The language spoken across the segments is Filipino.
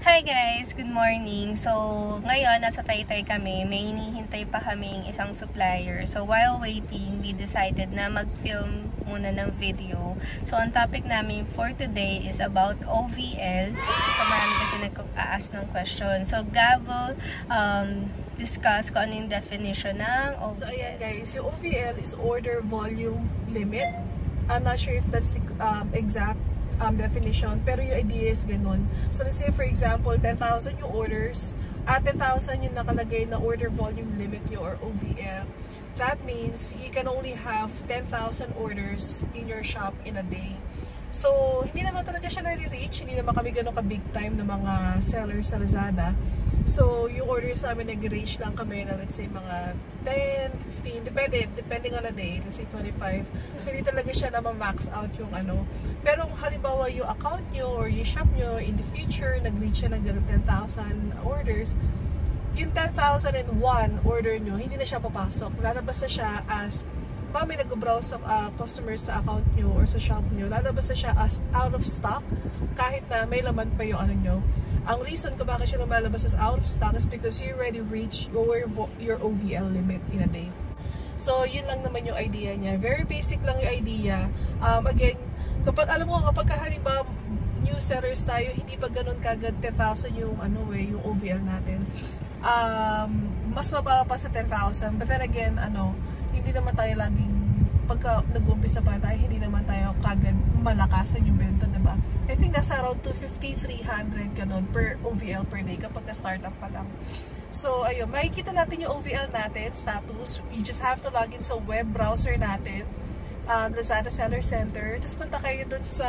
Hi guys! Good morning! So, ngayon, nasa Taytay kami. May hinihintay pa kaming isang supplier. So, while waiting, we decided na mag-film muna ng video. So, ang topic namin for today is about OVL. So, marami kasi nag-ask ng question. So, Gab will discuss kung ano yung definition ng OVL. So, ayan guys, yung OVL is Order Volume Limit. I'm not sure if that's the exact definition, pero yung idea is ganun. So let's say for example 10,000 yung orders, at 10,000 yung nakalagay na order volume limit nyo or OVL. That means you can only have 10,000 orders in your shop in a day. So hindi naman talaga siya nare-reach, hindi naman kami ganun ka big time na mga sellers sa Lazada. So yung orders namin nag-reach lang kami na let's say mga 10, 15, depending on a day, let's say 25. So hindi talaga siya na ma-max out yung ano. Pero kung halimbawa yung account nyo or yung shop nyo in the future nag-reach siya ng 10,000 orders, yung 10,001 order nyo, hindi na siya papasok. Lalabas na siya as may nag-browse sa customers sa account nyo or sa shop nyo, lalabas na siya as out of stock kahit na may laman pa yung ano nyo. Ang reason kung bakit siya lumalabas as out of stock is because you already reached your OVL limit in a day. So, yun lang naman yung idea niya. Very basic lang yung idea. Again, kapag alam mo, kapag halimbawa new sellers tayo, hindi pa ganun kagad 10,000 yung yung OVL natin. Mas mababa pa sa 10,000. But then again, hindi naman tayo laging pagka nag-umpisa pa tayo, hindi naman tayo kagad malakasan yung benta, diba? I think nasa around 250, 300 ganun per OVL per day kapag ka-startup pa lang. So, ayun, makikita natin yung OVL natin, status. You just have to log in sa web browser natin, Lazada Seller Center. Tapos punta kayo dun sa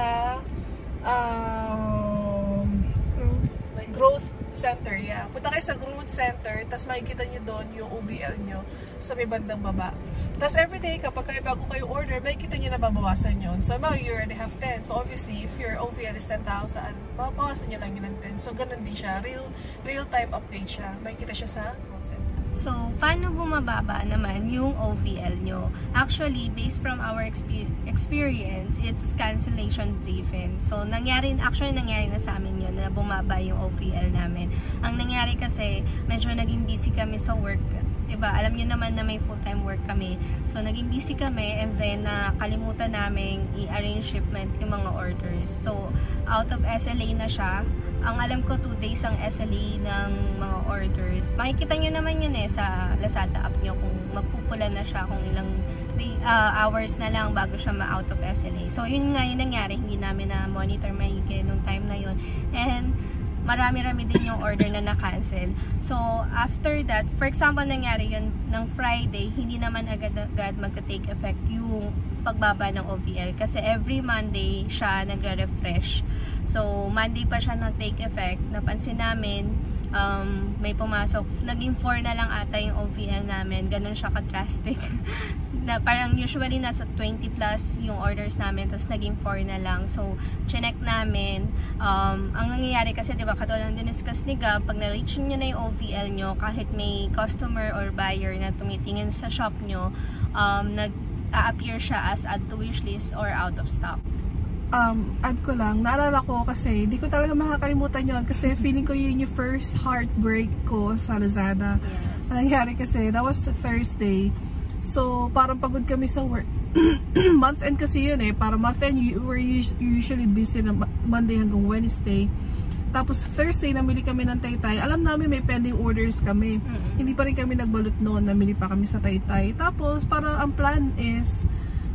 Growth Center, yeah. Punta kayo sa Growth Center, tapos makikita nyo doon yung OVL nyo sa may bandang baba. Tapos everyday, kapag kayo bago kayo order, makikita nyo na babawasan yun. So, you already have 10. So, obviously, if your OVL is 10,000, babawasan nyo lang yun ng 10. So, ganun din siya. Real-time update siya. Makikita siya sa Growth Center. So, paano bumababa naman yung OVL nyo? Actually, based from our experience, it's cancellation driven. So, nangyari na sa amin yun na bumaba yung OVL namin. Ang nangyari kasi, medyo naging busy kami sa work. Diba? Alam nyo naman na may full-time work kami. So, naging busy kami and then nakalimutan namin i-arrange shipment yung mga orders. So, out of SLA na siya. Ang alam ko 2 days ang SLA ng mga orders. Makikita nyo naman yun sa Lazada app nyo kung magpupula na siya kung ilang hours na lang bago siya ma-out of SLA. So, yun nga yung nangyari. Hindi namin na-monitor mahigit nung time na yun. And, marami-rami din yung order na na-cancel. So, after that, for example, nangyari yun ng Friday, hindi naman agad-agad magta-take effect yung pagbaba ng OVL kasi every Monday siya nagre-refresh. So, Monday pa siya na-take effect. Napansin namin, may pumasok. Naging 4 na lang ata yung OVL namin. Ganun siya ka-drastic. Na parang usually nasa 20 plus yung orders namin, tapos naging 4 na lang. So, chinek namin. Ang nangyayari kasi, diba, katulad ng diniscuss ni Gab, pag na-reach nyo na yung OVL nyo, kahit may customer or buyer na tumitingin sa shop nyo, nag-a-appear siya as add to wishlist or out of stock. Add ko lang, naalala ko kasi hindi ko talaga makakalimutan yon kasi feeling ko yun yung first heartbreak ko sa Lazada. Yes. Nangyari kasi, that was Thursday. So, parang pagod kami sa work. Month end kasi yun para month end, we're usually busy na Monday hanggang Wednesday. Tapos Thursday, namili kami ng Taytay. Alam namin may pending orders kami. Hindi pa rin kami nagbalot noon, namili pa kami sa Taytay. Tapos, parang ang plan is,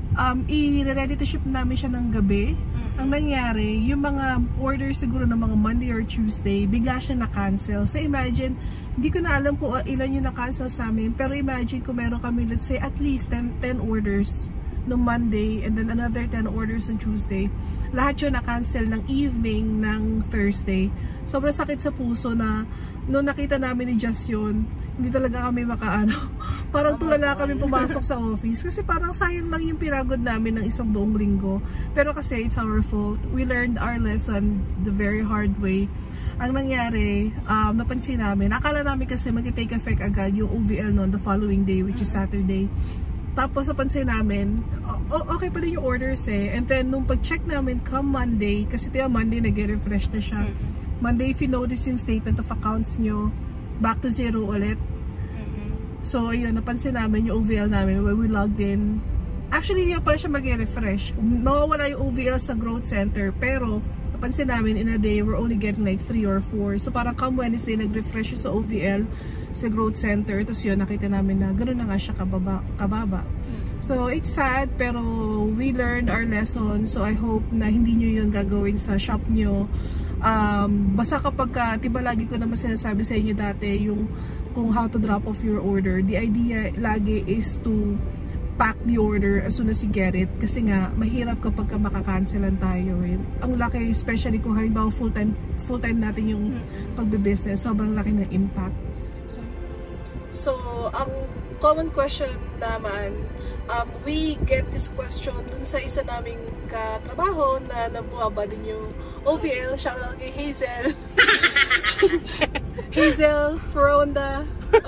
i-ready to ship namin siya ng gabi. Ang nangyari, yung mga orders siguro ng mga Monday or Tuesday, bigla siya na-cancel. So imagine, hindi ko na alam kung ilan yung na-cancel sa amin, pero imagine kung meron kami, let's say, at least 10 orders no Monday and then another 10 orders on Tuesday. Lahat yun na-cancel ng evening ng Thursday. Sobrang sakit sa puso na noong nakita namin ni Jess yun, hindi talaga kami parang tulala kami pumasok sa office kasi parang sayang lang yung pinagod namin ng isang buong linggo. Pero kasi it's our fault. We learned our lesson the very hard way. Ang nangyari, napansin namin, akala namin kasi mag-take effect agad yung OVL noon the following day, which is Saturday. Tapos napansin namin, okay pa din yung orders And then nung pag-check namin come Monday, kasi diba Monday nag-refresh na siya. Monday, if you notice yung statement of accounts nyo, back to zero ulit. So, ayun, napansin namin yung OVL namin when we logged in. Actually, hindi pa siya mag-refresh. Mawawala yung OVL sa growth center, pero napansin namin in a day, we're only getting like 3 or 4. So, parang come Wednesday, nag-refresh sa OVL sa growth center. Tapos yun, nakita namin na gano'n na nga siya kababa. So, it's sad, pero we learned our lesson. So, I hope na hindi nyo yun gagawin sa shop nyo. Basta kapag diba lagi ko naman sinasabi sa inyo dati yung kung how to drop off your order, the idea lagi is to pack the order as soon as you get it, kasi nga mahirap kapag makakancelan tayo eh. Ang laki, especially kung halimbawa full time natin yung pagbe-business, sobrang laki ng impact. So ang common question naman, we get this question dun sa isa naming katrabaho na nabuhaba din yung OVL. Shout out kay Hazel. Hazel Fronda.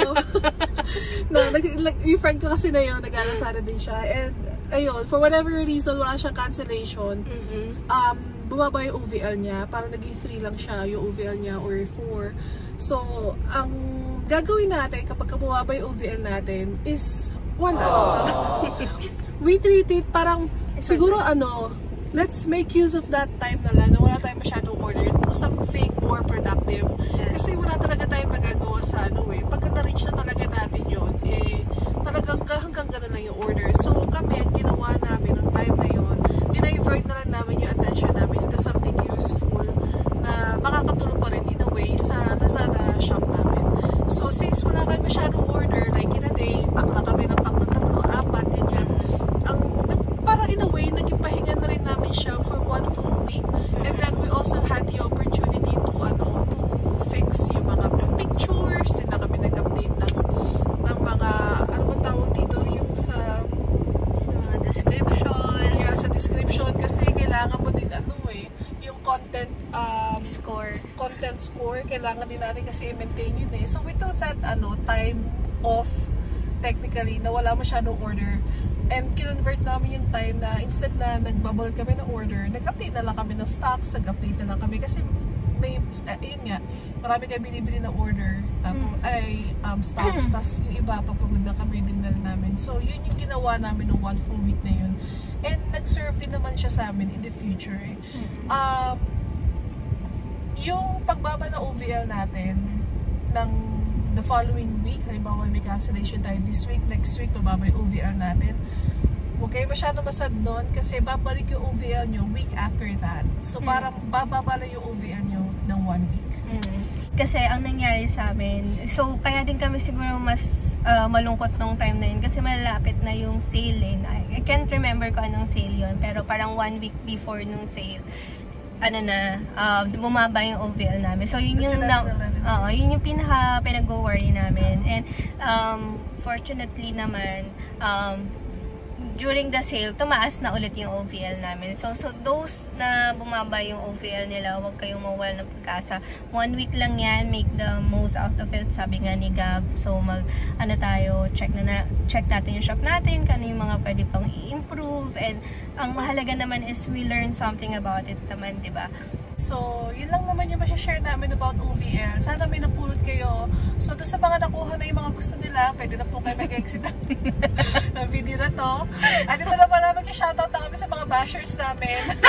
Yung friend ko kasi na yun, nag-alasada din siya. And ayun, for whatever reason, wala siyang cancellation. Bumaba yung OVL niya. Parang naging 3 lang siya yung OVL niya or 4. So, ang gagawin natin kapag bumaba yung OVL natin is wala. We treat it parang siguro let's make use of that time na lang na wala tayong masyadong order to something more productive. Kasi wala talaga tayong magagawa sa pagka na-reach na talaga natin yun, talagang hanggang gano'n lang yung order. So kami, ang ginawa namin ng time na yun, dinivert na lang namin yung attention namin into something useful na makakatulong pa rin in a way sa Lazada shop namin. So since wala tayong masyadong order, like in a day, pack na kami ng 3, 4, ganyan. Parang in a way, naging pahinga na rin namin siya for 1 full week. And then we also had the opportunity to fix yung mga pictures. Hindi na kami nag-update ng mga, ano man tawag dito, yung sa descriptions. Yeah, sa description. Kasi kailangan mo din yung content score. Kailangan din natin kasi i-maintain yun eh. So we took that time off technically na wala masyadong order. And kinonvert namin yung time na instead na nagbabol kami ng order, nag-update na lang kami ng stocks, nag-update na lang kami kasi may, yun nga, marami kayo binibili ng order, stocks, tas yung iba, papagod na kami din na namin. So, yun yung ginawa namin ng 1 full week na yun. And nag-serve din naman siya sa amin in the future. Yung pagbaba ng OVL natin, ng the following week, halimbawa may cancellation tayo this week, next week mababa yung OVL natin. Huwag kayo masyado masad doon kasi babalik yung OVL nyo week after that. So parang bababa lang yung OVL nyo ng 1 week. Kasi ang nangyari sa amin, so kaya din kami siguro mas malungkot nung time na yun kasi malapit na yung sale eh. I can't remember kung anong sale yun, pero parang 1 week before nung sale, bumaba yung OVL namin. So yun yung yun yung pinag-worry namin. And fortunately naman, during the sale, tumaas na ulit yung OVL namin. So those na bumaba yung OVL nila, huwag kayong mawala ng pag-asa. 1 week lang yan, make the most out of it, sabi nga ni Gab. So check natin yung shop natin, kano yung mga pwede pang i-improve, and ang mahalaga naman is we learn something about it naman, diba? So, yun lang naman yung share namin about OVL. Sana may napulot kayo. So, doon sa mga nakuha na yung mga gusto nila, pwede na po kayo mag-exit ng video na to. At ito na pala, mag-shoutout na kami sa mga bashers namin.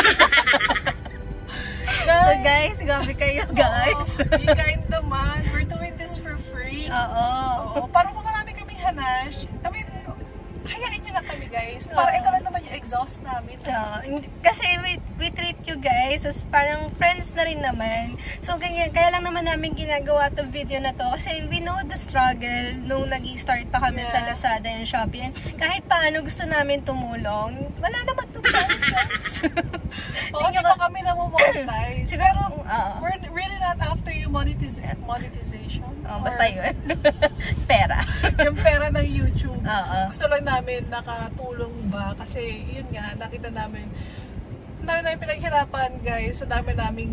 So guys, grabe kayo guys. Be kind naman. We're doing this for free. Oo. Parang kung marami kaming hanash, hayaan nyo na kami guys. Para ito lang naman yung exhaust namin. Kasi we treat you guys as parang friends na rin naman. So kaya lang naman namin ginagawa itong video na to. Kasi we know the struggle nung nag-start pa kami sa Lazada and Shopee. And kahit paano gusto namin tumulong, wala naman tumulong guys. Oo, di pa kami na-monetize. Siguro, we're really not after yung monetization. Basta yun. Pera. Yung pera ng YouTube. Gusto lang namin nakatulong ba? Kasi yun nga, nakita namin pinaghirapan guys. Sa dami naming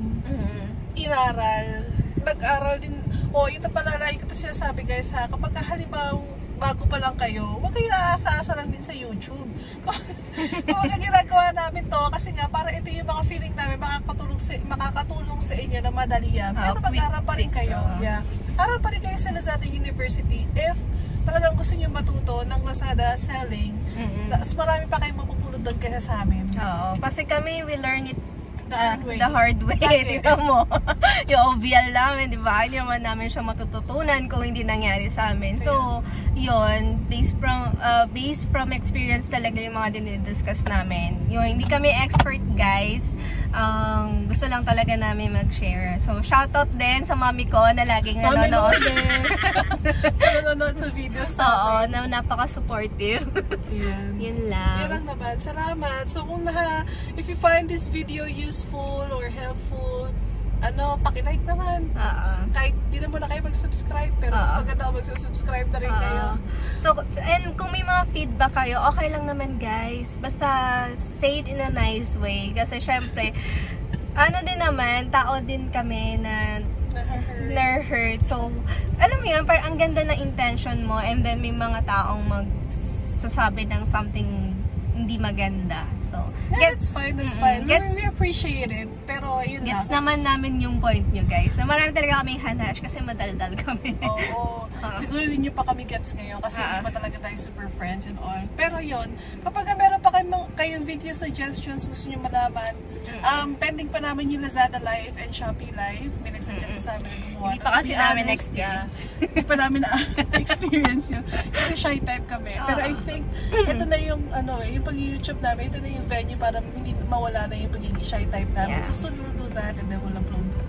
inaral. Nag-aral din. Ito pala, like ito sinasabi guys ha. Kapag halimbawa bago pa lang kayo, huwag kayo aasa-asa lang din sa YouTube. Kung ginagawa namin to, kasi nga, para ito yung mga feeling namin, makakatulong sa inyo na madali yan. Pero mag-aral pa rin kayo. Yeah. Aral pa rin kayo sa Lazada University if talagang gusto nyo matuto ng Lazada selling. Mas marami pa kayong mapupulot doon kaysa sa amin. Oo. Kasi kami, we learn it the hard way. Tingnan mo. Yung OVL namin, di ba? Hindi naman namin siya matututunan kung hindi nangyari sa amin. So, yun, based from experience talaga yung mga dinidiscuss namin. Yung hindi kami expert, guys. Gusto lang talaga namin mag-share. So, shoutout din sa mami ko na laging nanonood. Nanonood sa videos namin. Oo, na napaka-supportive. Yun lang. Yan lang naman. Salamat. So, if you find this video useful or helpful, paki-like naman. Kahit di naman na kayo mag-subscribe, pero mas maganda mag-subscribe na rin kayo. So, and kung may mga feedback kayo, okay lang naman, guys. Basta say it in a nice way. Kasi syempre, din naman, tao din kami na na-hurt. So, alam mo yun, parang ang ganda ng intention mo, and then may mga taong magsasabi ng something hindi maganda. So, that's fine, that's fine. We appreciate it. Pero yun lang. Gets naman namin yung point nyo, guys. Na marami talaga kaming hanash kasi madaldal kami. Oo. Siguro rin nyo pa kami gets ngayon kasi hindi pa talaga tayo super friends and all. Pero yun, kapag meron pa kayong video suggestions, gusto nyo malaman, pending pa namin yung Lazada Live and Shopee Live. May nagsuggest sa amin na gumawa. Hindi pa kasi namin experience. Hindi pa namin na-experience yun. Kasi shy type kami. Pero I think, ito na yung, yung pag-YouTube namin, ito na yung venue para hindi mawala na yung pagiging shy type namin. So soon we'll do that and then we'll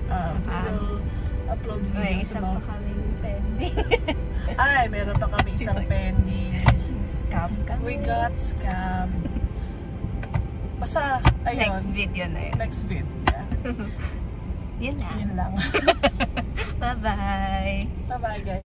upload videos about... pa kaming pending. Ay, meron pa kami isang pending. Scam kami. We got scam. Basta, ayun. Next video na yun. Next video. Yun lang. Yun lang. Bye-bye. Bye-bye, guys.